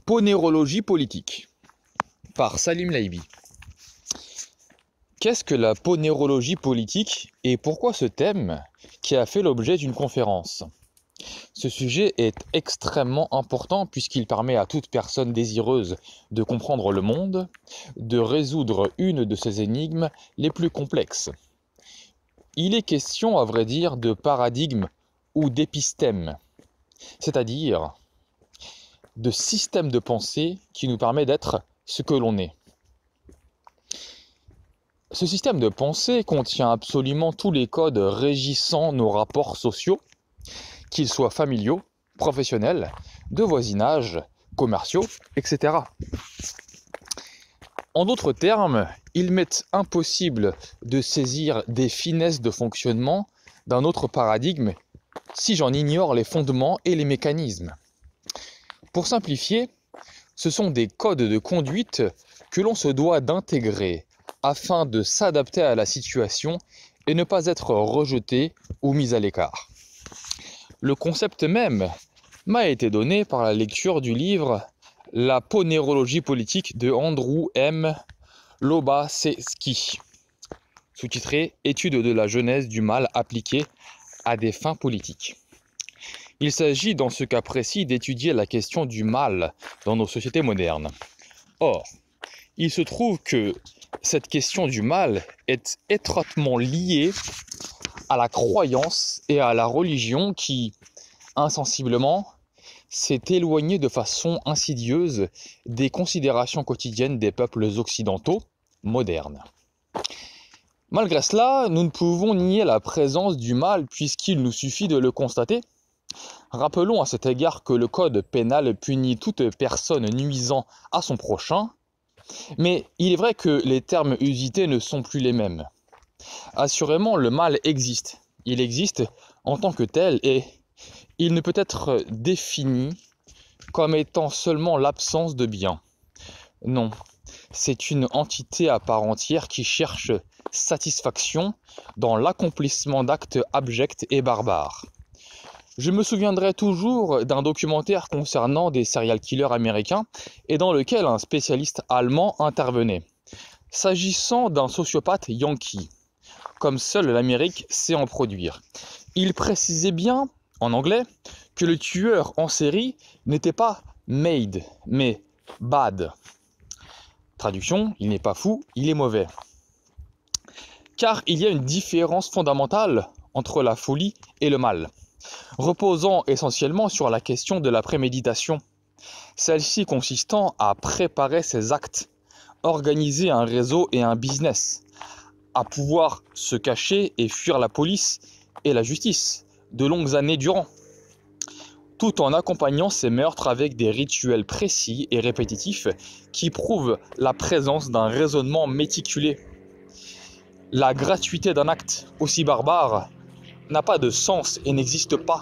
Ponérologie politique par Salim Laibi. Qu'est-ce que la ponérologie politique et pourquoi ce thème qui a fait l'objet d'une conférence? Ce sujet est extrêmement important puisqu'il permet à toute personne désireuse de comprendre le monde de résoudre une de ses énigmes les plus complexes. Il est question, à vrai dire, de paradigme ou d'épistème, c'est-à-dire de système de pensée qui nous permet d'être ce que l'on est. Ce système de pensée contient absolument tous les codes régissant nos rapports sociaux, qu'ils soient familiaux, professionnels, de voisinage, commerciaux, etc. En d'autres termes, il m'est impossible de saisir des finesses de fonctionnement d'un autre paradigme si j'en ignore les fondements et les mécanismes. Pour simplifier, ce sont des codes de conduite que l'on se doit d'intégrer afin de s'adapter à la situation et ne pas être rejeté ou mis à l'écart. Le concept même m'a été donné par la lecture du livre « La ponérologie politique » de Andrew M. Lobaczewski, sous-titré « Étude de la genèse du mal appliqué à des fins politiques ». Il s'agit dans ce cas précis d'étudier la question du mal dans nos sociétés modernes. Or, il se trouve que cette question du mal est étroitement liée à la croyance et à la religion qui, insensiblement, s'est éloignée de façon insidieuse des considérations quotidiennes des peuples occidentaux modernes. Malgré cela, nous ne pouvons nier la présence du mal puisqu'il nous suffit de le constater. Rappelons à cet égard que le code pénal punit toute personne nuisant à son prochain, mais il est vrai que les termes usités ne sont plus les mêmes. Assurément, le mal existe. Il existe en tant que tel et il ne peut être défini comme étant seulement l'absence de bien. Non, c'est une entité à part entière qui cherche satisfaction dans l'accomplissement d'actes abjects et barbares. Je me souviendrai toujours d'un documentaire concernant des serial killers américains et dans lequel un spécialiste allemand intervenait. S'agissant d'un sociopathe yankee, comme seule l'Amérique sait en produire, il précisait bien, en anglais, que le tueur en série n'était pas made, mais bad. Traduction, il n'est pas fou, il est mauvais. Car il y a une différence fondamentale entre la folie et le mal, reposant essentiellement sur la question de la préméditation, celle-ci consistant à préparer ses actes, organiser un réseau et un business, à pouvoir se cacher et fuir la police et la justice de longues années durant, tout en accompagnant ces meurtres avec des rituels précis et répétitifs qui prouvent la présence d'un raisonnement méticulé. La gratuité d'un acte aussi barbare n'a pas de sens et n'existe pas.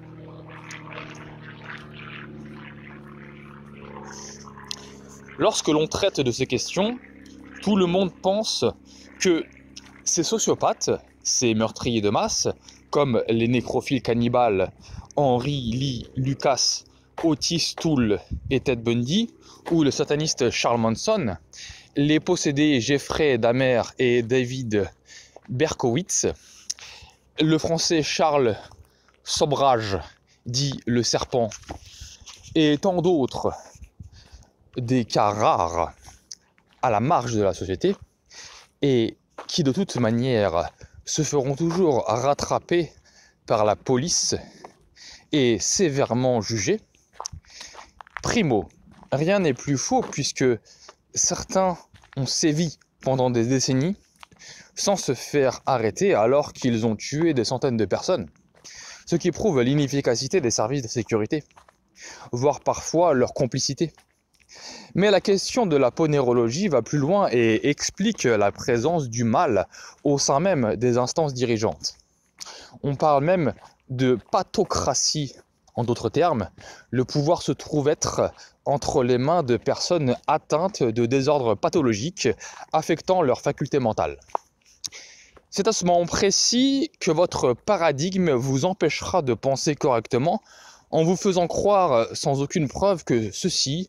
Lorsque l'on traite de ces questions, tout le monde pense que ces sociopathes, ces meurtriers de masse, comme les nécrophiles cannibales Henry Lee Lucas, Otis Toole et Ted Bundy, ou le sataniste Charles Manson, les possédés Jeffrey Dahmer et David Berkowitz, le français Charles Sobrage, dit le serpent, et tant d'autres, des cas rares à la marge de la société, et qui de toute manière se feront toujours rattraper par la police et sévèrement jugés. Primo, rien n'est plus faux puisque certains ont sévi pendant des décennies sans se faire arrêter alors qu'ils ont tué des centaines de personnes, ce qui prouve l'inefficacité des services de sécurité, voire parfois leur complicité. Mais la question de la ponérologie va plus loin et explique la présence du mal au sein même des instances dirigeantes. On parle même de pathocratie. En d'autres termes, le pouvoir se trouve être entre les mains de personnes atteintes de désordres pathologiques affectant leurs facultés mentales. C'est à ce moment précis que votre paradigme vous empêchera de penser correctement en vous faisant croire sans aucune preuve que ceci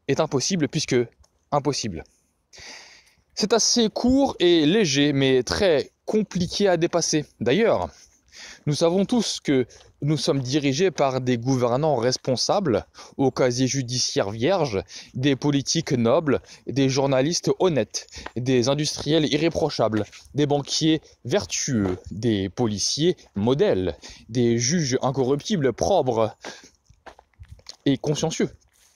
est impossible puisque impossible. C'est assez court et léger, mais très compliqué à dépasser. D'ailleurs, nous savons tous que nous sommes dirigés par des gouvernants responsables, au casier judiciaire vierge, des politiques nobles, des journalistes honnêtes, des industriels irréprochables, des banquiers vertueux, des policiers modèles, des juges incorruptibles, propres et consciencieux.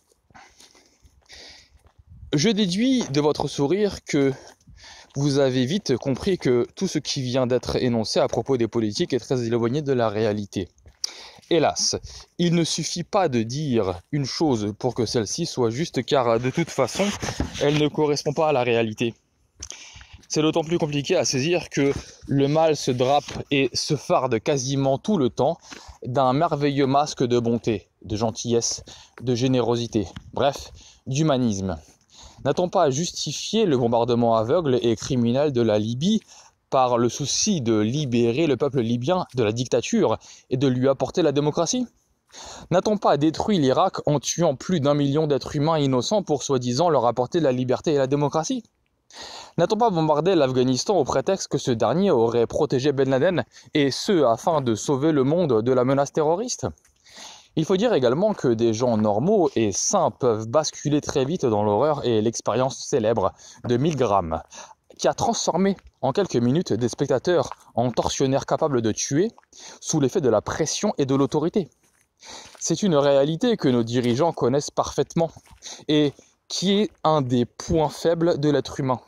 Je déduis de votre sourire que vous avez vite compris que tout ce qui vient d'être énoncé à propos des politiques est très éloigné de la réalité. Hélas, il ne suffit pas de dire une chose pour que celle-ci soit juste, car de toute façon, elle ne correspond pas à la réalité. C'est d'autant plus compliqué à saisir que le mal se drape et se farde quasiment tout le temps d'un merveilleux masque de bonté, de gentillesse, de générosité, bref, d'humanisme. N'a-t-on pas justifié le bombardement aveugle et criminel de la Libye par le souci de libérer le peuple libyen de la dictature et de lui apporter la démocratie? N'a-t-on pas détruit l'Irak en tuant plus d'1 million d'êtres humains innocents pour soi-disant leur apporter la liberté et la démocratie? N'a-t-on pas bombardé l'Afghanistan au prétexte que ce dernier aurait protégé Ben Laden, et ce afin de sauver le monde de la menace terroriste? Il faut dire également que des gens normaux et sains peuvent basculer très vite dans l'horreur et l'expérience célèbre de Milgram, qui a transformé en quelques minutes des spectateurs en tortionnaires capables de tuer sous l'effet de la pression et de l'autorité. C'est une réalité que nos dirigeants connaissent parfaitement et qui est un des points faibles de l'être humain.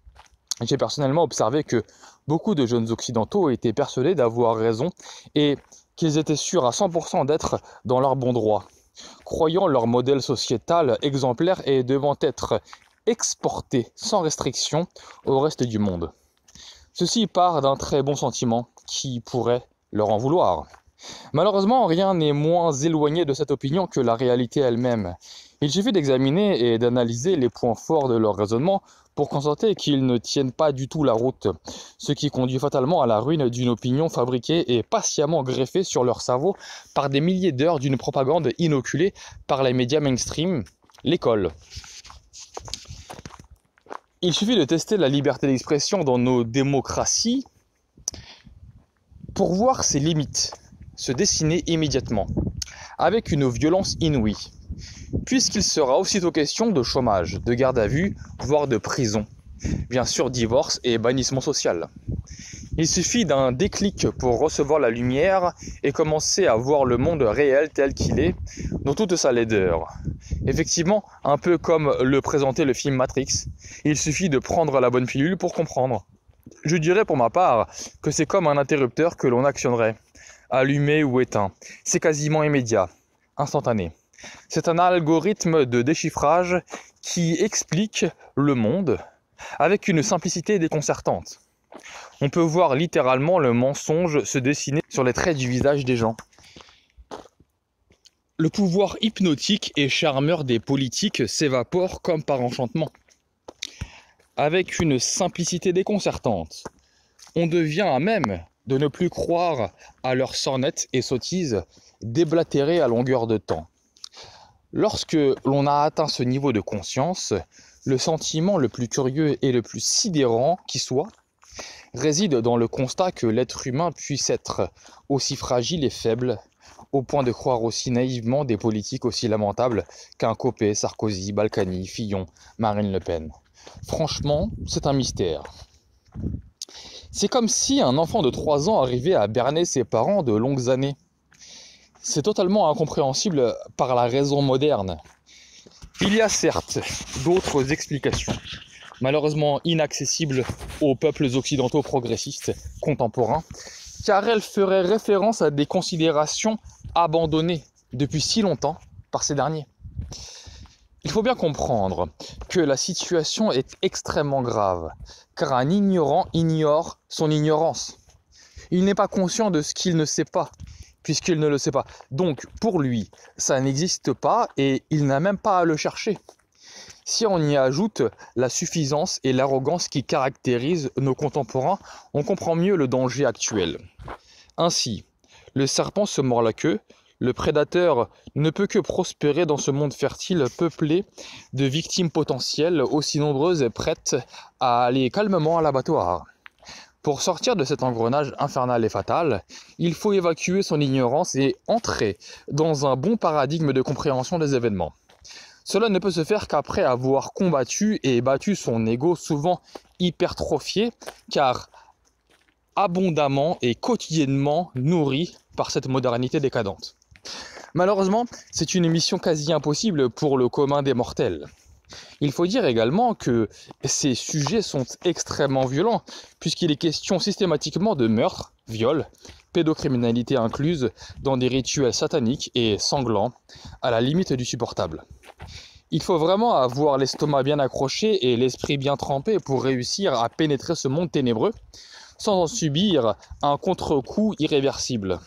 J'ai personnellement observé que beaucoup de jeunes occidentaux étaient persuadés d'avoir raison et qu'ils étaient sûrs à 100% d'être dans leur bon droit, croyant leur modèle sociétal exemplaire et devant être exporté sans restriction au reste du monde. Ceci part d'un très bon sentiment qui pourrait leur en vouloir. Malheureusement, rien n'est moins éloigné de cette opinion que la réalité elle-même. Il suffit d'examiner et d'analyser les points forts de leur raisonnement pour constater qu'ils ne tiennent pas du tout la route, ce qui conduit fatalement à la ruine d'une opinion fabriquée et patiemment greffée sur leur cerveau par des milliers d'heures d'une propagande inoculée par les médias mainstream, l'école. Il suffit de tester la liberté d'expression dans nos démocraties pour voir ses limites se dessiner immédiatement, avec une violence inouïe, puisqu'il sera aussitôt question de chômage, de garde à vue, voire de prison, bien sûr divorce et bannissement social. Il suffit d'un déclic pour recevoir la lumière et commencer à voir le monde réel tel qu'il est, dans toute sa laideur. Effectivement, un peu comme le présentait le film Matrix, il suffit de prendre la bonne pilule pour comprendre. Je dirais pour ma part que c'est comme un interrupteur que l'on actionnerait, allumé ou éteint. C'est quasiment immédiat, instantané. C'est un algorithme de déchiffrage qui explique le monde avec une simplicité déconcertante. On peut voir littéralement le mensonge se dessiner sur les traits du visage des gens. Le pouvoir hypnotique et charmeur des politiques s'évapore comme par enchantement. Avec une simplicité déconcertante, on devient à même de ne plus croire à leurs sornettes et sottises déblatérées à longueur de temps. Lorsque l'on a atteint ce niveau de conscience, le sentiment le plus curieux et le plus sidérant qui soit, réside dans le constat que l'être humain puisse être aussi fragile et faible, au point de croire aussi naïvement des politiques aussi lamentables qu'un Copé, Sarkozy, Balkany, Fillon, Marine Le Pen. Franchement, c'est un mystère. C'est comme si un enfant de 3 ans arrivait à berner ses parents de longues années. C'est totalement incompréhensible par la raison moderne. Il y a certes d'autres explications, malheureusement inaccessibles aux peuples occidentaux progressistes contemporains, car elles feraient référence à des considérations abandonnées depuis si longtemps par ces derniers. Il faut bien comprendre que la situation est extrêmement grave, car un ignorant ignore son ignorance. Il n'est pas conscient de ce qu'il ne sait pas, puisqu'il ne le sait pas. Donc, pour lui, ça n'existe pas et il n'a même pas à le chercher. Si on y ajoute la suffisance et l'arrogance qui caractérisent nos contemporains, on comprend mieux le danger actuel. Ainsi, le serpent se mord la queue, le prédateur ne peut que prospérer dans ce monde fertile peuplé de victimes potentielles aussi nombreuses et prêtes à aller calmement à l'abattoir. Pour sortir de cet engrenage infernal et fatal, il faut évacuer son ignorance et entrer dans un bon paradigme de compréhension des événements. Cela ne peut se faire qu'après avoir combattu et battu son ego souvent hypertrophié, car abondamment et quotidiennement nourri par cette modernité décadente. Malheureusement, c'est une mission quasi impossible pour le commun des mortels. Il faut dire également que ces sujets sont extrêmement violents, puisqu'il est question systématiquement de meurtre, viol, pédocriminalité incluse dans des rituels sataniques et sanglants, à la limite du supportable. Il faut vraiment avoir l'estomac bien accroché et l'esprit bien trempé pour réussir à pénétrer ce monde ténébreux, sans en subir un contre-coup irréversible.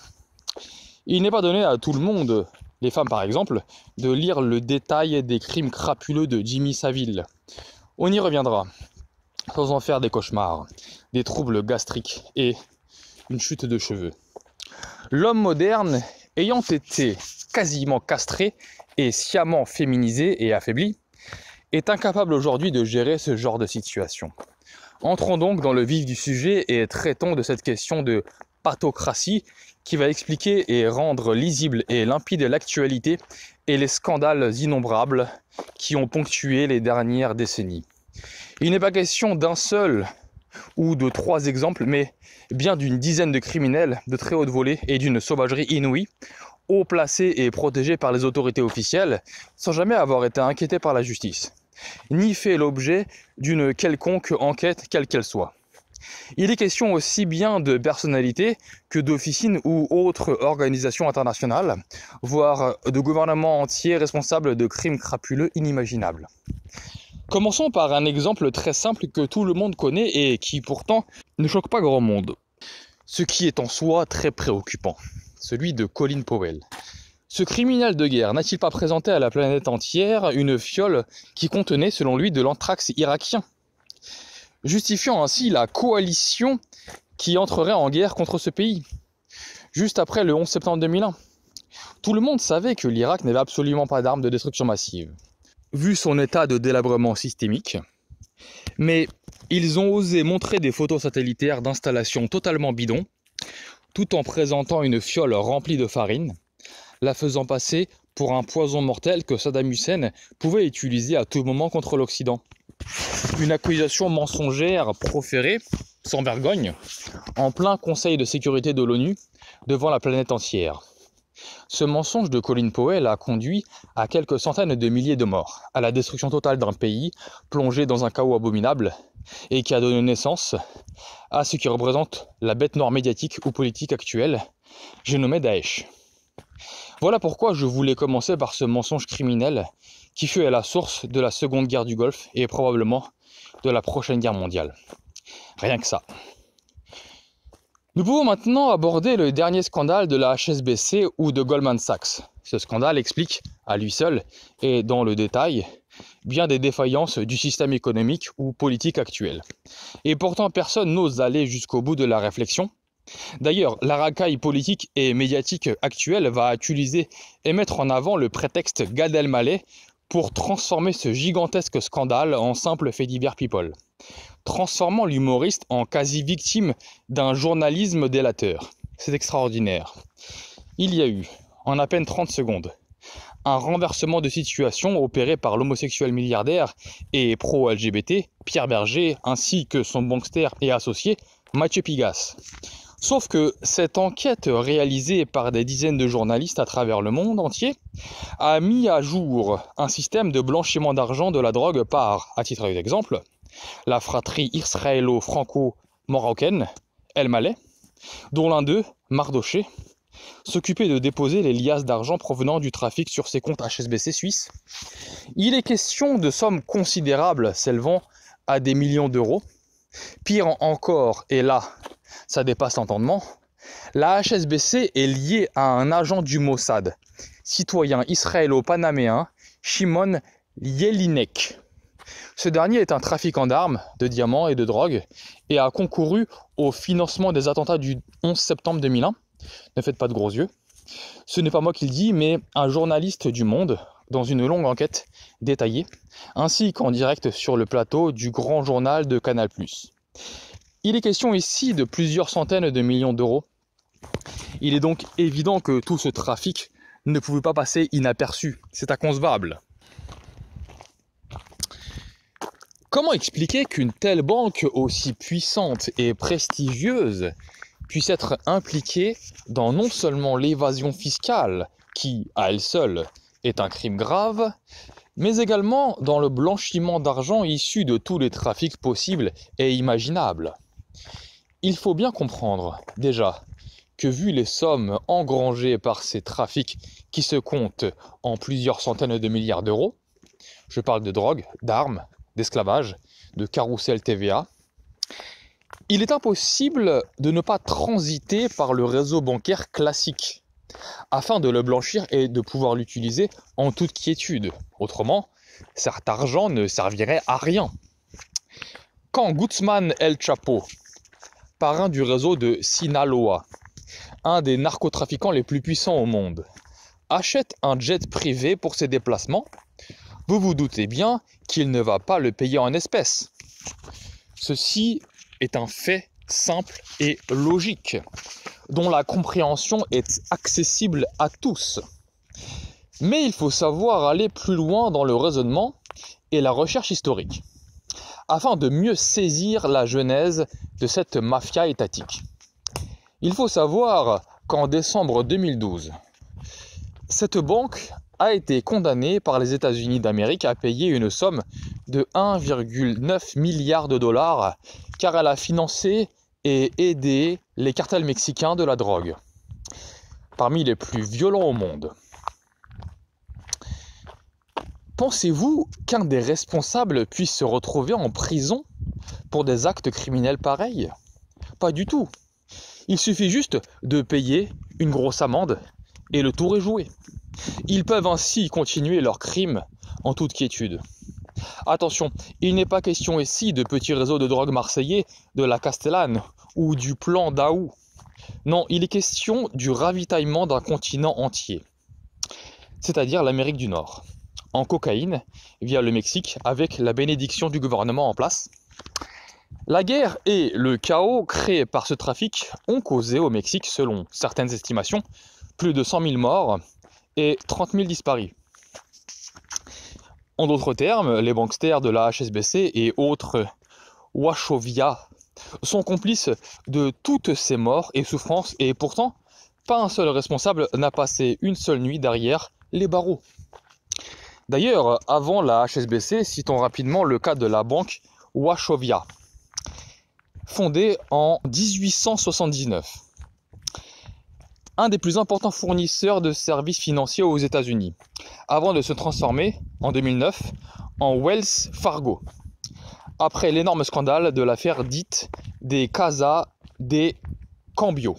Il n'est pas donné à tout le monde, les femmes par exemple, de lire le détail des crimes crapuleux de Jimmy Savile. On y reviendra, sans en faire des cauchemars, des troubles gastriques et une chute de cheveux. L'homme moderne, ayant été quasiment castré et sciemment féminisé et affaibli, est incapable aujourd'hui de gérer ce genre de situation. Entrons donc dans le vif du sujet et traitons de cette question de pathocratie qui va expliquer et rendre lisible et limpide l'actualité et les scandales innombrables qui ont ponctué les dernières décennies. Il n'est pas question d'un seul ou de 3 exemples, mais bien d'une dizaine de criminels de très haute volée et d'une sauvagerie inouïe, haut placés et protégés par les autorités officielles, sans jamais avoir été inquiétés par la justice, ni fait l'objet d'une quelconque enquête, quelle qu'elle soit. Il est question aussi bien de personnalités que d'officines ou autres organisations internationales, voire de gouvernements entiers responsables de crimes crapuleux inimaginables. Commençons par un exemple très simple que tout le monde connaît et qui pourtant ne choque pas grand monde. Ce qui est en soi très préoccupant, celui de Colin Powell. Ce criminel de guerre n'a-t-il pas présenté à la planète entière une fiole qui contenait, selon lui, de l'anthrax irakien, justifiant ainsi la coalition qui entrerait en guerre contre ce pays, juste après le 11 septembre 2001. Tout le monde savait que l'Irak n'avait absolument pas d'armes de destruction massive, vu son état de délabrement systémique, mais ils ont osé montrer des photos satellitaires d'installations totalement bidons, tout en présentant une fiole remplie de farine, la faisant passer pour un poison mortel que Saddam Hussein pouvait utiliser à tout moment contre l'Occident. Une accusation mensongère proférée, sans vergogne, en plein Conseil de sécurité de l'ONU, devant la planète entière. Ce mensonge de Colin Powell a conduit à quelques centaines de milliers de morts, à la destruction totale d'un pays plongé dans un chaos abominable et qui a donné naissance à ce qui représente la bête noire médiatique ou politique actuelle, j'ai nommé Daesh. Voilà pourquoi je voulais commencer par ce mensonge criminel qui fut à la source de la Seconde Guerre du Golfe et probablement de la prochaine guerre mondiale. Rien que ça. Nous pouvons maintenant aborder le dernier scandale de la HSBC ou de Goldman Sachs. Ce scandale explique, à lui seul, et dans le détail, bien des défaillances du système économique ou politique actuel. Et pourtant, personne n'ose aller jusqu'au bout de la réflexion. D'ailleurs, la racaille politique et médiatique actuelle va utiliser et mettre en avant le prétexte Gad Elmaleh pour transformer ce gigantesque scandale en simple fait divers people, transformant l'humoriste en quasi-victime d'un journalisme délateur. C'est extraordinaire. Il y a eu, en à peine 30 secondes, un renversement de situation opéré par l'homosexuel milliardaire et pro-LGBT Pierre Berger ainsi que son bankster et associé Mathieu Pigasse. Sauf que cette enquête réalisée par des dizaines de journalistes à travers le monde entier a mis à jour un système de blanchiment d'argent de la drogue par, à titre d'exemple, la fratrie israélo-franco-marocaine Elmaleh, dont l'un d'eux, Mardoché, s'occupait de déposer les liasses d'argent provenant du trafic sur ses comptes HSBC suisses. Il est question de sommes considérables s'élevant à des millions d'euros. Pire encore, et là, ça dépasse l'entendement, la HSBC est liée à un agent du Mossad, citoyen israélo-panaméen, Shimon Yelinek. Ce dernier est un trafiquant d'armes, de diamants et de drogue et a concouru au financement des attentats du 11 septembre 2001. Ne faites pas de gros yeux. Ce n'est pas moi qui le dis, mais un journaliste du Monde, dans une longue enquête détaillée, ainsi qu'en direct sur le plateau du grand journal de Canal+. Il est question ici de plusieurs centaines de millions d'euros. Il est donc évident que tout ce trafic ne pouvait pas passer inaperçu. C'est inconcevable. Comment expliquer qu'une telle banque aussi puissante et prestigieuse puisse être impliquée dans non seulement l'évasion fiscale, qui, à elle seule, est un crime grave, mais également dans le blanchiment d'argent issu de tous les trafics possibles et imaginables? Il faut bien comprendre, déjà, que vu les sommes engrangées par ces trafics qui se comptent en plusieurs centaines de milliards d'euros, je parle de drogue, d'armes, d'esclavage, de carrousel TVA, il est impossible de ne pas transiter par le réseau bancaire classique afin de le blanchir et de pouvoir l'utiliser en toute quiétude. Autrement, cet argent ne servirait à rien. Quand Guzmán El Chapo, parrain du réseau de Sinaloa, un des narcotrafiquants les plus puissants au monde, achète un jet privé pour ses déplacements, vous vous doutez bien qu'il ne va pas le payer en espèces. Ceci est un fait simple et logique, dont la compréhension est accessible à tous. Mais il faut savoir aller plus loin dans le raisonnement et la recherche historique, afin de mieux saisir la genèse de cette mafia étatique. Il faut savoir qu'en décembre 2012, cette banque a été condamnée par les États-Unis d'Amérique à payer une somme de 1,9 milliard de dollars car elle a financé et aidé les cartels mexicains de la drogue, parmi les plus violents au monde. Pensez-vous qu'un des responsables puisse se retrouver en prison pour des actes criminels pareils? Pas du tout. Il suffit juste de payer une grosse amende et le tour est joué. Ils peuvent ainsi continuer leur crime en toute quiétude. Attention, il n'est pas question ici de petits réseaux de drogue marseillais, de la Castellane ou du plan Daou. Non, il est question du ravitaillement d'un continent entier, c'est-à-dire l'Amérique du Nord, en cocaïne via le Mexique avec la bénédiction du gouvernement en place. La guerre et le chaos créés par ce trafic ont causé au Mexique, selon certaines estimations, plus de 100 000 morts et 30 000 disparus. En d'autres termes, les banksters de la HSBC et autres Wachovia sont complices de toutes ces morts et souffrances et pourtant, pas un seul responsable n'a passé une seule nuit derrière les barreaux. D'ailleurs, avant la HSBC, citons rapidement le cas de la banque Wachovia, fondée en 1879. Un des plus importants fournisseurs de services financiers aux États-Unis, avant de se transformer, en 2009, en Wells Fargo, après l'énorme scandale de l'affaire dite des Casa de Cambio.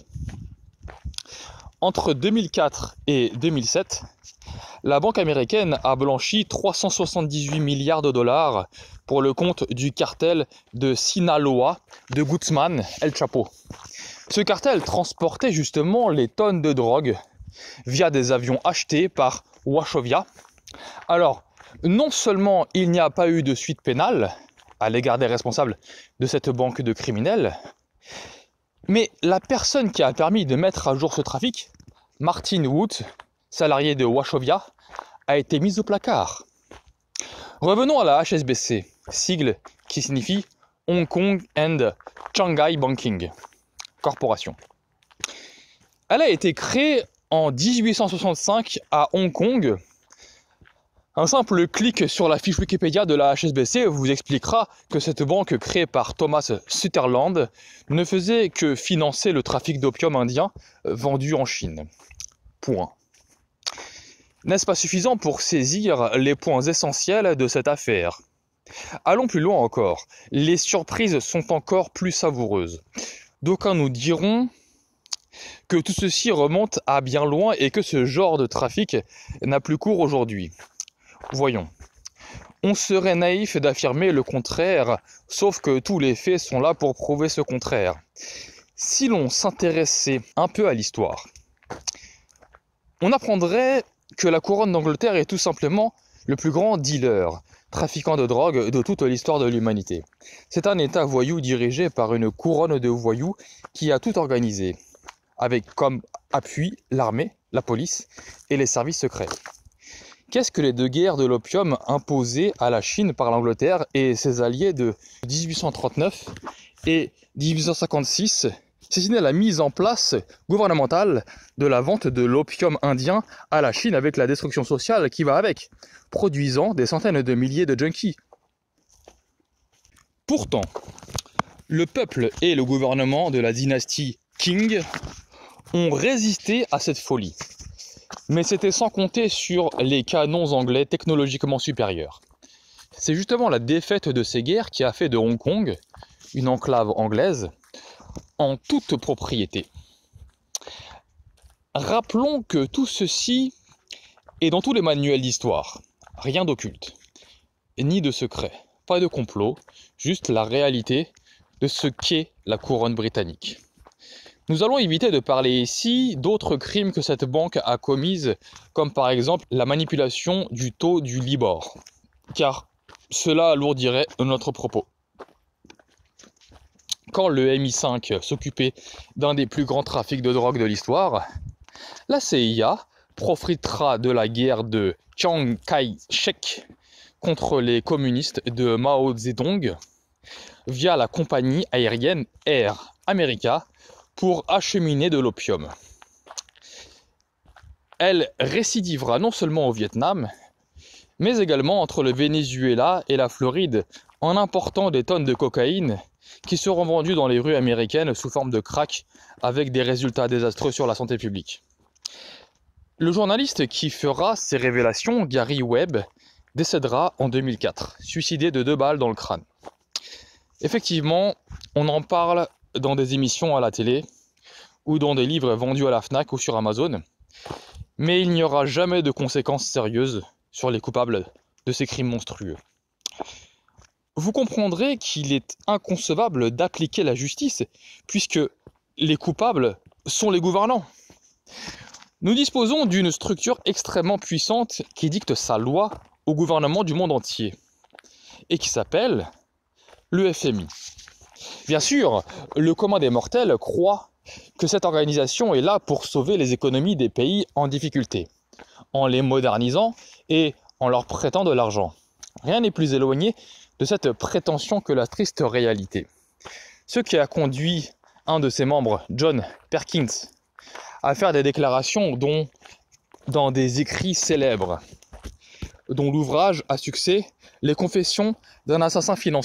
Entre 2004 et 2007, la banque américaine a blanchi 378 milliards de dollars pour le compte du cartel de Sinaloa de Guzmán El Chapo. Ce cartel transportait justement les tonnes de drogue via des avions achetés par Wachovia. Alors, non seulement il n'y a pas eu de suite pénale à l'égard des responsables de cette banque de criminels, mais la personne qui a permis de mettre à jour ce trafic, Martin Wood, salarié de Wachovia, a été mise au placard. Revenons à la HSBC, sigle qui signifie Hong Kong and Shanghai Banking Corporation. Elle a été créée en 1865 à Hong Kong. Un simple clic sur la fiche Wikipédia de la HSBC vous expliquera que cette banque créée par Thomas Sutherland ne faisait que financer le trafic d'opium indien vendu en Chine. Point. N'est-ce pas suffisant pour saisir les points essentiels de cette affaire? Allons plus loin encore. Les surprises sont encore plus savoureuses. D'aucuns nous diront que tout ceci remonte à bien loin et que ce genre de trafic n'a plus cours aujourd'hui. Voyons. On serait naïf d'affirmer le contraire, sauf que tous les faits sont là pour prouver ce contraire. Si l'on s'intéressait un peu à l'histoire, on apprendrait que la couronne d'Angleterre est tout simplement le plus grand dealer, trafiquant de drogue de toute l'histoire de l'humanité. C'est un État voyou dirigé par une couronne de voyous qui a tout organisé, avec comme appui l'armée, la police et les services secrets. Qu'est-ce que les deux guerres de l'opium imposées à la Chine par l'Angleterre et ses alliés de 1839 et 1856 ? C'est la mise en place gouvernementale de la vente de l'opium indien à la Chine avec la destruction sociale qui va avec, produisant des centaines de milliers de junkies. Pourtant, le peuple et le gouvernement de la dynastie Qing ont résisté à cette folie. Mais c'était sans compter sur les canons anglais technologiquement supérieurs. C'est justement la défaite de ces guerres qui a fait de Hong Kong une enclave anglaise en toute propriété. Rappelons que tout ceci est dans tous les manuels d'histoire. Rien d'occulte, ni de secret, pas de complot, juste la réalité de ce qu'est la couronne britannique. Nous allons éviter de parler ici d'autres crimes que cette banque a commises, comme par exemple la manipulation du taux du Libor, car cela alourdirait notre propos. Quand le MI5 s'occupait d'un des plus grands trafics de drogue de l'histoire, la CIA profitera de la guerre de Chiang Kai-shek contre les communistes de Mao Zedong via la compagnie aérienne Air America pour acheminer de l'opium. Elle récidivera non seulement au Vietnam, mais également entre le Venezuela et la Floride en important des tonnes de cocaïne qui seront vendues dans les rues américaines sous forme de crack avec des résultats désastreux sur la santé publique. Le journaliste qui fera ces révélations, Gary Webb, décédera en 2004, suicidé de 2 balles dans le crâne. Effectivement, on en parle dans des émissions à la télé ou dans des livres vendus à la Fnac ou sur Amazon, mais il n'y aura jamais de conséquences sérieuses sur les coupables de ces crimes monstrueux. Vous comprendrez qu'il est inconcevable d'appliquer la justice puisque les coupables sont les gouvernants. Nous disposons d'une structure extrêmement puissante qui dicte sa loi au gouvernement du monde entier et qui s'appelle le FMI. Bien sûr, le commun des mortels croit que cette organisation est là pour sauver les économies des pays en difficulté, en les modernisant et en leur prêtant de l'argent. Rien n'est plus éloigné de cette prétention que la triste réalité. Ce qui a conduit un de ses membres, John Perkins, à faire des déclarations dans des écrits célèbres, dont l'ouvrage à succès « Les confessions d'un assassin financier ».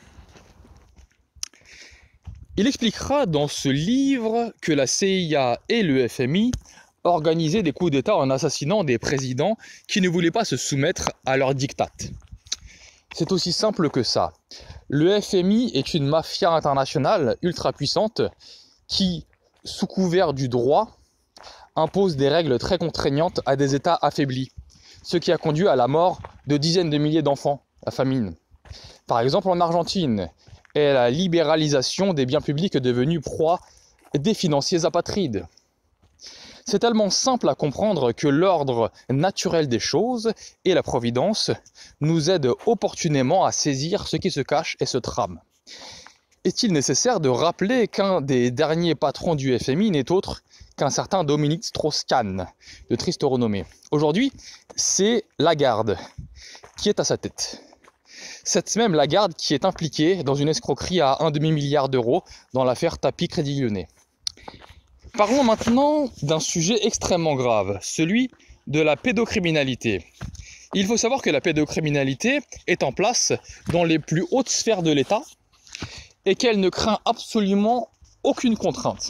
Il expliquera dans ce livre que la CIA et le FMI organisaient des coups d'État en assassinant des présidents qui ne voulaient pas se soumettre à leurs diktats. C'est aussi simple que ça. Le FMI est une mafia internationale ultra puissante qui, sous couvert du droit, impose des règles très contraignantes à des États affaiblis, ce qui a conduit à la mort de dizaines de milliers d'enfants, la famine. Par exemple en Argentine, et la libéralisation des biens publics devenus proie des financiers apatrides. C'est tellement simple à comprendre que l'ordre naturel des choses et la providence nous aident opportunément à saisir ce qui se cache et se trame. Est-il nécessaire de rappeler qu'un des derniers patrons du FMI n'est autre qu'un certain Dominique Strauss-Kahn, de triste renommée. Aujourd'hui, c'est Lagarde qui est à sa tête. Cette même Lagarde qui est impliquée dans une escroquerie à 1,5 milliard d'euros dans l'affaire Tapis Crédit Lyonnais. Parlons maintenant d'un sujet extrêmement grave, celui de la pédocriminalité. Il faut savoir que la pédocriminalité est en place dans les plus hautes sphères de l'État et qu'elle ne craint absolument aucune contrainte.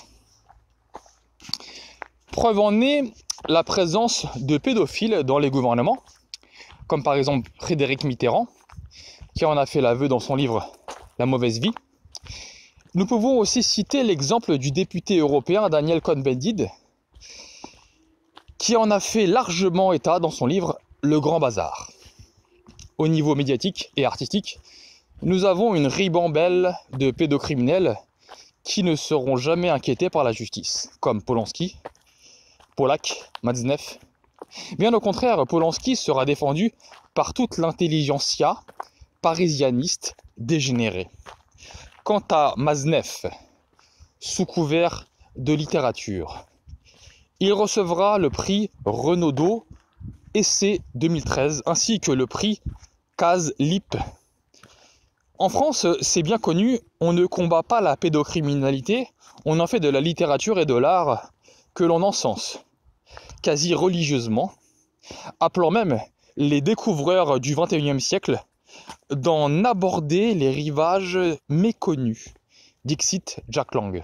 Preuve en est la présence de pédophiles dans les gouvernements, comme par exemple Frédéric Mitterrand, qui en a fait l'aveu dans son livre « La mauvaise vie ». Nous pouvons aussi citer l'exemple du député européen Daniel Cohn-Bendit, qui en a fait largement état dans son livre « Le Grand Bazar ». Au niveau médiatique et artistique, nous avons une ribambelle de pédocriminels qui ne seront jamais inquiétés par la justice, comme Polanski, Polak, Matzneff. Bien au contraire, Polanski sera défendu par toute l'intelligentsia parisianiste dégénérée. Quant à Matzneff, sous couvert de littérature, il recevra le prix Renaudot Essai 2013 ainsi que le prix Kaz-Lip. En France, c'est bien connu, on ne combat pas la pédocriminalité, on en fait de la littérature et de l'art que l'on encense, quasi religieusement, appelant même les découvreurs du XXIe siècle d'en aborder les rivages méconnus. Dixit Jack Lang.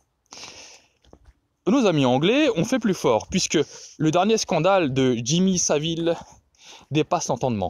Nos amis anglais ont fait plus fort, puisque le dernier scandale de Jimmy Savile dépasse l'entendement.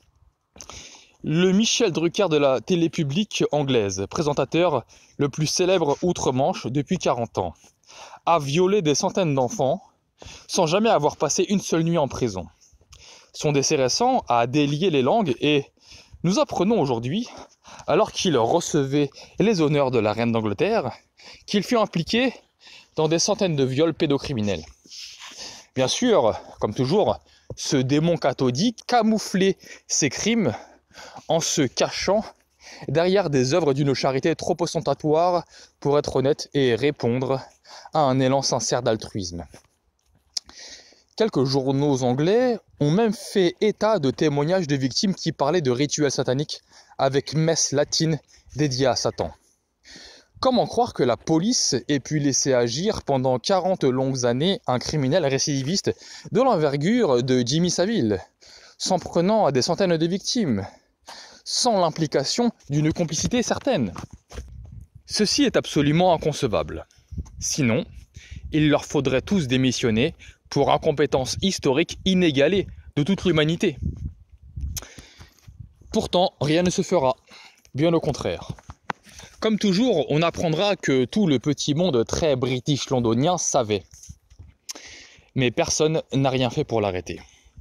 Le Michel Drucker de la télé publique anglaise, présentateur le plus célèbre outre-Manche depuis 40 ans, a violé des centaines d'enfants sans jamais avoir passé une seule nuit en prison. Son décès récent a délié les langues et nous apprenons aujourd'hui, alors qu'il recevait les honneurs de la reine d'Angleterre, qu'il fut impliqué dans des centaines de viols pédocriminels. Bien sûr, comme toujours, ce démon cathodique camouflait ses crimes en se cachant derrière des œuvres d'une charité trop ostentatoire pour être honnête et répondre à un élan sincère d'altruisme. Quelques journaux anglais ont même fait état de témoignages de victimes qui parlaient de rituels sataniques avec messes latines dédiées à Satan. Comment croire que la police ait pu laisser agir pendant 40 longues années un criminel récidiviste de l'envergure de Jimmy Savile, s'en prenant à des centaines de victimes, sans l'implication d'une complicité certaine? Ceci est absolument inconcevable. Sinon, il leur faudrait tous démissionner pour incompétence historique inégalée de toute l'humanité. Pourtant, rien ne se fera, bien au contraire. Comme toujours, on apprendra que tout le petit monde très british londonien savait. Mais personne n'a rien fait pour l'arrêter.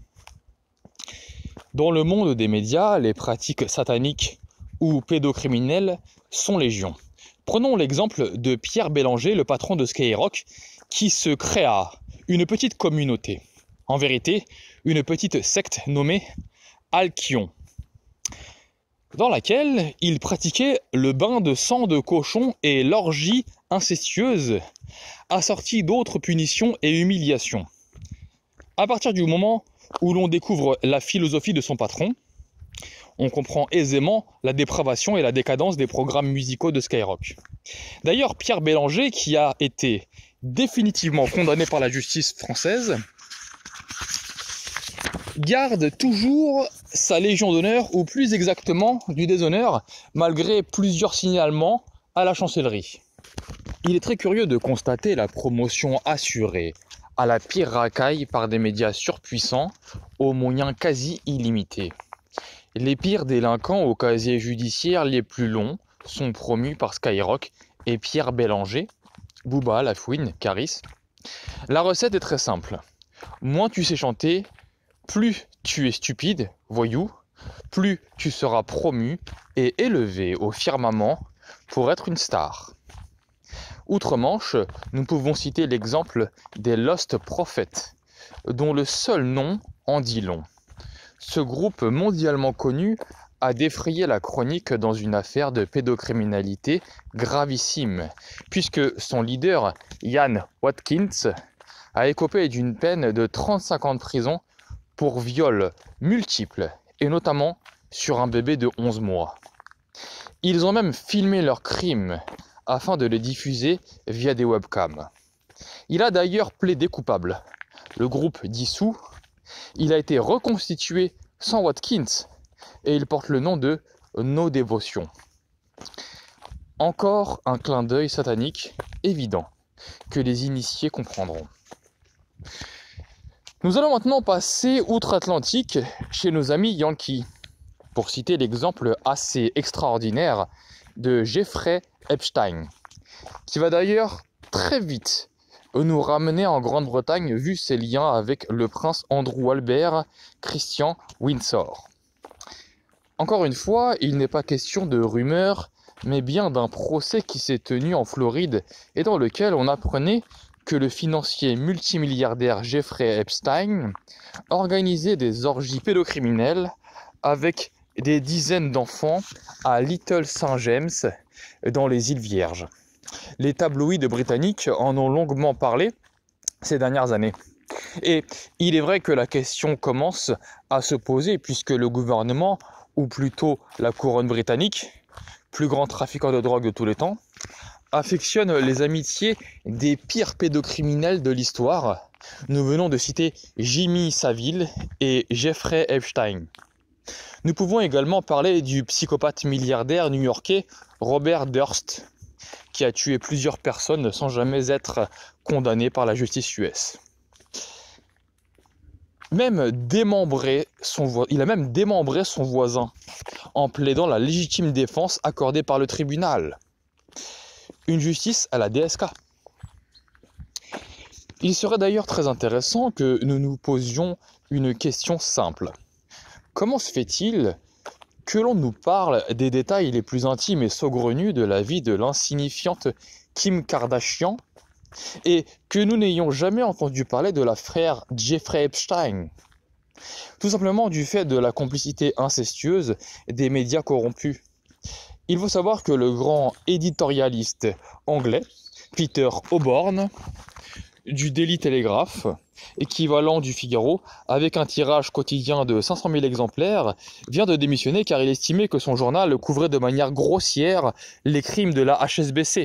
Dans le monde des médias, les pratiques sataniques ou pédocriminelles sont légion. Prenons l'exemple de Pierre Bélanger, le patron de Skyrock, qui se créa une petite communauté. En vérité, une petite secte nommée Alkion, dans laquelle il pratiquait le bain de sang de cochon et l'orgie incestueuse, assortie d'autres punitions et humiliations. À partir du moment où l'on découvre la philosophie de son patron, on comprend aisément la dépravation et la décadence des programmes musicaux de Skyrock. D'ailleurs, Pierre Bélanger, qui a été définitivement condamné par la justice française, garde toujours sa Légion d'honneur, ou plus exactement du déshonneur, malgré plusieurs signalements à la chancellerie. Il est très curieux de constater la promotion assurée à la pire racaille par des médias surpuissants aux moyens quasi illimités. Les pires délinquants aux casiers judiciaires les plus longs sont promus par Skyrock et Pierre Bélanger, Booba, Lafouine, Caris. La recette est très simple. Moins tu sais chanter, plus tu es stupide, voyou, plus tu seras promu et élevé au firmament pour être une star. Outre-Manche, nous pouvons citer l'exemple des Lost Prophets, dont le seul nom en dit long. Ce groupe mondialement connu a défrayé la chronique dans une affaire de pédocriminalité gravissime, puisque son leader, Ian Watkins, a écopé d'une peine de 35 ans de prison pour viol multiples, et notamment sur un bébé de 11 mois. Ils ont même filmé leurs crimes afin de les diffuser via des webcams. Il a d'ailleurs plaidé coupable. Le groupe dissous, il a été reconstitué sans Watkins et il porte le nom de No Devotion. Encore un clin d'œil satanique évident que les initiés comprendront. Nous allons maintenant passer outre-Atlantique chez nos amis Yankees, pour citer l'exemple assez extraordinaire de Jeffrey Epstein, qui va d'ailleurs très vite nous ramener en Grande-Bretagne vu ses liens avec le prince Andrew Albert Christian Windsor. Encore une fois, il n'est pas question de rumeurs, mais bien d'un procès qui s'est tenu en Floride et dans lequel on apprenait que le financier multimilliardaire Jeffrey Epstein organisait des orgies pédocriminelles avec des dizaines d'enfants à Little St. James dans les îles Vierges. Les tabloïds britanniques en ont longuement parlé ces dernières années. Et il est vrai que la question commence à se poser puisque le gouvernement, ou plutôt la couronne britannique, plus grand trafiquant de drogue de tous les temps, affectionne les amitiés des pires pédocriminels de l'histoire. Nous venons de citer Jimmy Savile et Jeffrey Epstein. Nous pouvons également parler du psychopathe milliardaire new-yorkais Robert Durst, qui a tué plusieurs personnes sans jamais être condamné par la justice US. Il a même démembré son voisin en plaidant la légitime défense accordée par le tribunal. Une justice à la DSK. Il serait d'ailleurs très intéressant que nous nous posions une question simple. Comment se fait-il que l'on nous parle des détails les plus intimes et saugrenus de la vie de l'insignifiante Kim Kardashian et que nous n'ayons jamais entendu parler de l'affaire Jeffrey Epstein? Tout simplement du fait de la complicité incestueuse des médias corrompus. Il faut savoir que le grand éditorialiste anglais, Peter Oborne, du Daily Telegraph, équivalent du Figaro, avec un tirage quotidien de 500 000 exemplaires, vient de démissionner car il estimait que son journal couvrait de manière grossière les crimes de la HSBC.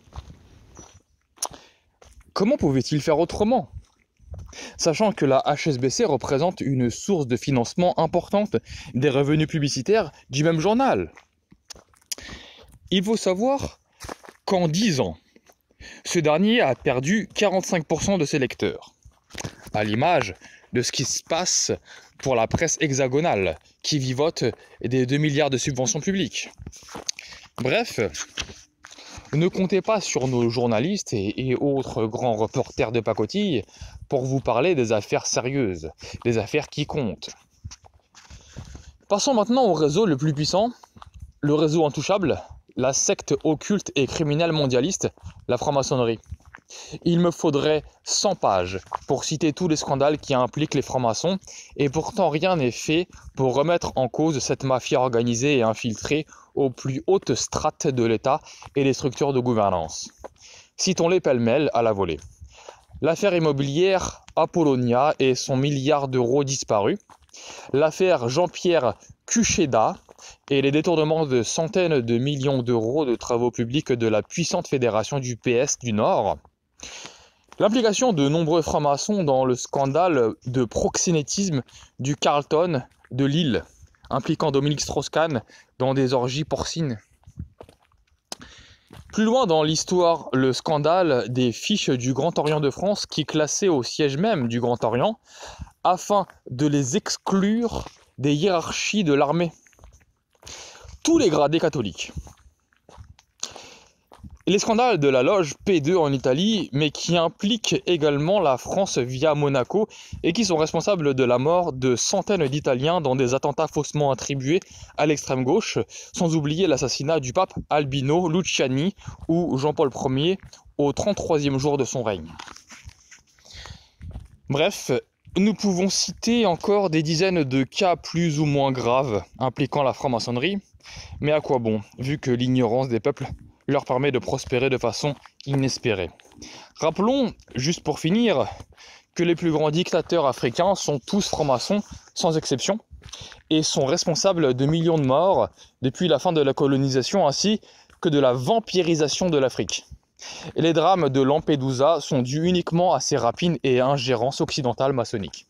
Comment pouvait-il faire autrement ? Sachant que la HSBC représente une source de financement importante des revenus publicitaires du même journal. Il faut savoir qu'en 10 ans, ce dernier a perdu 45% de ses lecteurs, à l'image de ce qui se passe pour la presse hexagonale, qui vivote des 2 milliards de subventions publiques. Bref, ne comptez pas sur nos journalistes et autres grands reporters de pacotille pour vous parler des affaires sérieuses, des affaires qui comptent. Passons maintenant au réseau le plus puissant, le réseau intouchable, la secte occulte et criminelle mondialiste, la franc-maçonnerie. Il me faudrait 100 pages pour citer tous les scandales qui impliquent les francs-maçons, et pourtant rien n'est fait pour remettre en cause cette mafia organisée et infiltrée aux plus hautes strates de l'État et les structures de gouvernance. Citons-les pêle-mêle à la volée. L'affaire immobilière Apollonia et son milliard d'euros disparus, l'affaire Jean-Pierre Cucheda et les détournements de centaines de millions d'euros de travaux publics de la puissante fédération du PS du Nord, l'implication de nombreux francs-maçons dans le scandale de proxénétisme du Carlton de Lille, impliquant Dominique Strauss-Kahn dans des orgies porcines. Plus loin dans l'histoire, le scandale des fiches du Grand Orient de France qui classaient au siège même du Grand Orient afin de les exclure des hiérarchies de l'armée. Tous les gradés catholiques. Les scandales de la loge P2 en Italie, mais qui impliquent également la France via Monaco et qui sont responsables de la mort de centaines d'Italiens dans des attentats faussement attribués à l'extrême gauche, sans oublier l'assassinat du pape Albino Luciani ou Jean-Paul Ier au 33e jour de son règne. Bref, nous pouvons citer encore des dizaines de cas plus ou moins graves impliquant la franc-maçonnerie, mais à quoi bon, vu que l'ignorance des peuples leur permet de prospérer de façon inespérée. Rappelons, juste pour finir, que les plus grands dictateurs africains sont tous francs-maçons, sans exception, et sont responsables de millions de morts depuis la fin de la colonisation ainsi que de la vampirisation de l'Afrique. Et les drames de Lampedusa sont dus uniquement à ces rapines et ingérences occidentales maçonniques.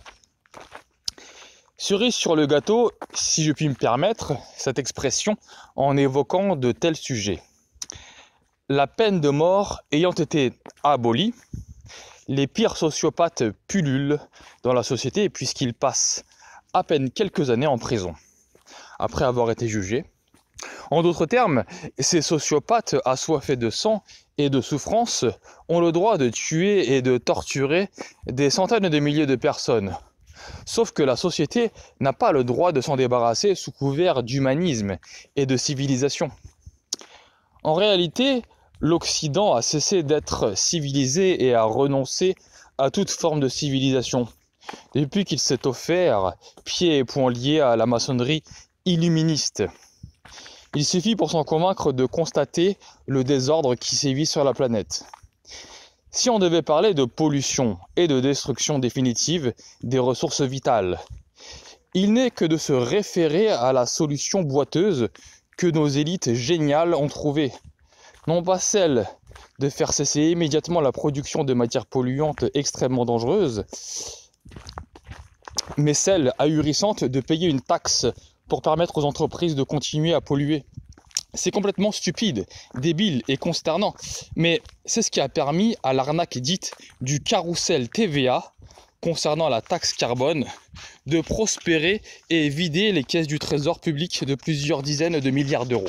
Cerise sur le gâteau, si je puis me permettre cette expression en évoquant de tels sujets. La peine de mort ayant été abolie, les pires sociopathes pullulent dans la société puisqu'ils passent à peine quelques années en prison, après avoir été jugés. En d'autres termes, ces sociopathes assoiffés de sang et de souffrance ont le droit de tuer et de torturer des centaines de milliers de personnes. Sauf que la société n'a pas le droit de s'en débarrasser sous couvert d'humanisme et de civilisation. En réalité, l'Occident a cessé d'être civilisé et a renoncé à toute forme de civilisation. Depuis qu'il s'est offert, pieds et poings liés à la maçonnerie illuministe. Il suffit pour s'en convaincre de constater le désordre qui sévit sur la planète. Si on devait parler de pollution et de destruction définitive des ressources vitales, il n'est que de se référer à la solution boiteuse que nos élites géniales ont trouvée. Non pas celle de faire cesser immédiatement la production de matières polluantes extrêmement dangereuses, mais celle ahurissante de payer une taxe pour permettre aux entreprises de continuer à polluer. C'est complètement stupide, débile et consternant, mais c'est ce qui a permis à l'arnaque dite du carrousel TVA concernant la taxe carbone de prospérer et vider les caisses du trésor public de plusieurs dizaines de milliards d'euros.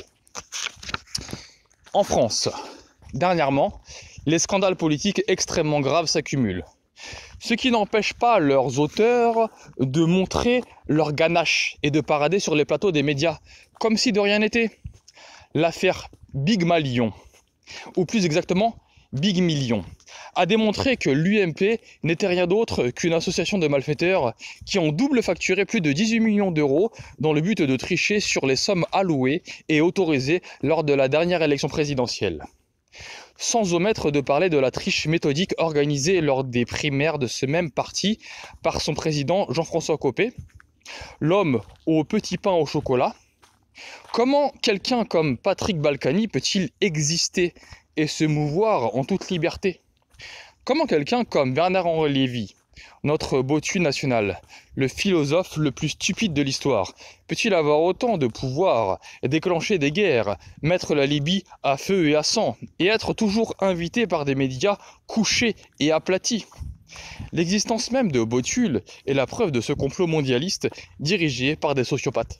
En France, dernièrement, les scandales politiques extrêmement graves s'accumulent. Ce qui n'empêche pas leurs auteurs de montrer leur ganache et de parader sur les plateaux des médias, comme si de rien n'était. L'affaire Big Malion, ou plus exactement Big Million, a démontré que l'UMP n'était rien d'autre qu'une association de malfaiteurs qui ont double facturé plus de 18 millions d'euros dans le but de tricher sur les sommes allouées et autorisées lors de la dernière élection présidentielle. Sans omettre de parler de la triche méthodique organisée lors des primaires de ce même parti par son président Jean-François Copé, l'homme au petit pain au chocolat. Comment quelqu'un comme Patrick Balkany peut-il exister et se mouvoir en toute liberté? Comment quelqu'un comme Bernard-Henri Lévy, notre bottu national, le philosophe le plus stupide de l'histoire, peut-il avoir autant de pouvoir, déclencher des guerres, mettre la Libye à feu et à sang, et être toujours invité par des médias couchés et aplatis? L'existence même de Botul est la preuve de ce complot mondialiste dirigé par des sociopathes.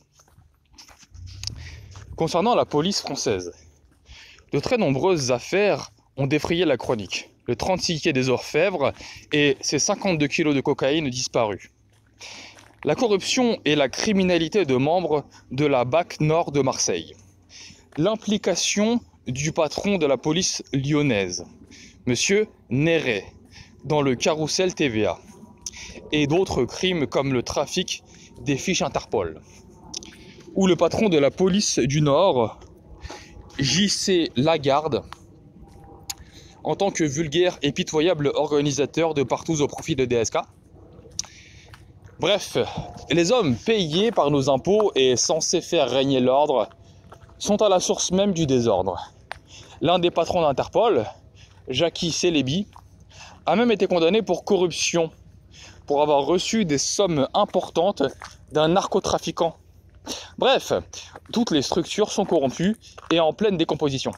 Concernant la police française, de très nombreuses affaires ont défrayé la chronique. Le 36 quai des Orfèvres et ses 52 kilos de cocaïne disparus. La corruption et la criminalité de membres de la BAC Nord de Marseille. L'implication du patron de la police lyonnaise, M. Néret, dans le carrousel TVA. Et d'autres crimes comme le trafic des fiches Interpol. Ou le patron de la police du Nord, J.C. Lagarde, en tant que vulgaire et pitoyable organisateur de partout au profit de DSK. Bref, les hommes payés par nos impôts et censés faire régner l'ordre sont à la source même du désordre. L'un des patrons d'Interpol, Jackie Celebi, a même été condamné pour corruption, pour avoir reçu des sommes importantes d'un narcotrafiquant. Bref, toutes les structures sont corrompues et en pleine décomposition.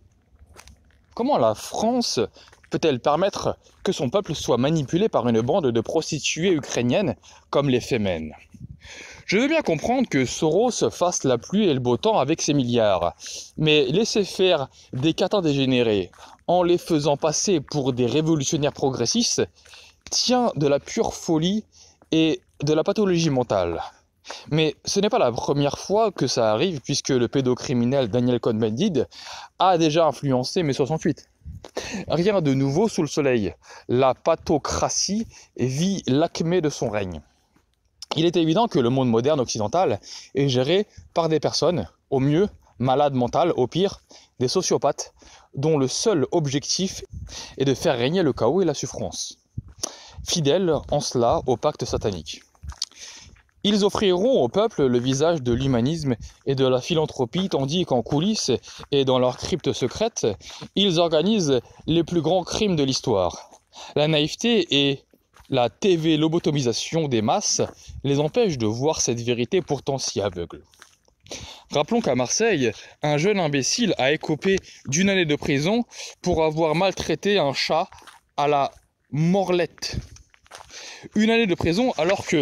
Comment la France peut-elle permettre que son peuple soit manipulé par une bande de prostituées ukrainiennes comme les Femen? Je veux bien comprendre que Soros fasse la pluie et le beau temps avec ses milliards, mais laisser faire des catins dégénérés en les faisant passer pour des révolutionnaires progressistes tient de la pure folie et de la pathologie mentale. Mais ce n'est pas la première fois que ça arrive, puisque le pédocriminel Daniel Cohn-Bendit a déjà influencé mai 68. Rien de nouveau sous le soleil. La pathocratie vit l'acmé de son règne. Il est évident que le monde moderne occidental est géré par des personnes, au mieux malades mentales, au pire des sociopathes, dont le seul objectif est de faire régner le chaos et la souffrance. Fidèles en cela au pacte satanique. Ils offriront au peuple le visage de l'humanisme et de la philanthropie, tandis qu'en coulisses et dans leurs cryptes secrètes, ils organisent les plus grands crimes de l'histoire. La naïveté et la TV-lobotomisation des masses les empêchent de voir cette vérité pourtant si aveugle. Rappelons qu'à Marseille, un jeune imbécile a écopé d'1 année de prison pour avoir maltraité un chat à la morlette. 1 année de prison alors que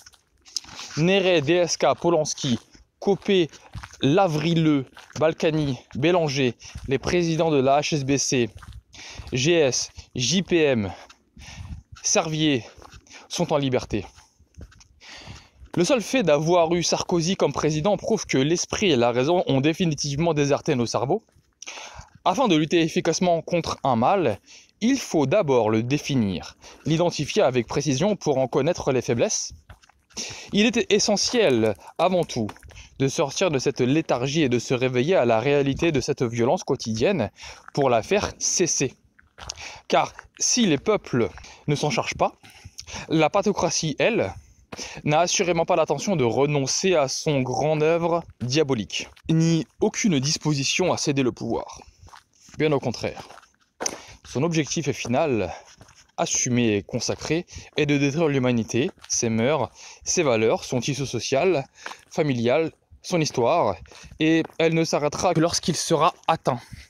Néret, DSK, Polanski, Copé, Lavrileux, Balkany, Bélanger, les présidents de la HSBC, GS, JPM, Servier sont en liberté. Le seul fait d'avoir eu Sarkozy comme président prouve que l'esprit et la raison ont définitivement déserté nos cerveaux. Afin de lutter efficacement contre un mal, il faut d'abord le définir, l'identifier avec précision pour en connaître les faiblesses. Il était essentiel, avant tout, de sortir de cette léthargie et de se réveiller à la réalité de cette violence quotidienne pour la faire cesser. Car si les peuples ne s'en chargent pas, la pathocratie, elle, n'a assurément pas l'intention de renoncer à son grand œuvre diabolique, ni aucune disposition à céder le pouvoir. Bien au contraire. Son objectif final, assumé et consacré, est de détruire l'humanité, ses mœurs, ses valeurs, son tissu social, familial, son histoire, et elle ne s'arrêtera que lorsqu'il sera atteint.